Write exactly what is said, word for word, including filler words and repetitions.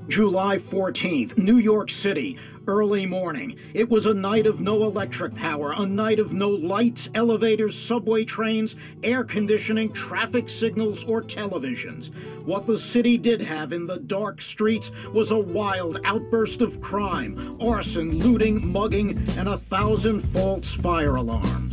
July fourteenth, New York City, early morning. It was a night of no electric power, a night of no lights, elevators, subway trains, air conditioning, traffic signals, or televisions. What the city did have in the dark streets was a wild outburst of crime, arson, looting, mugging, and a thousand false fire alarms.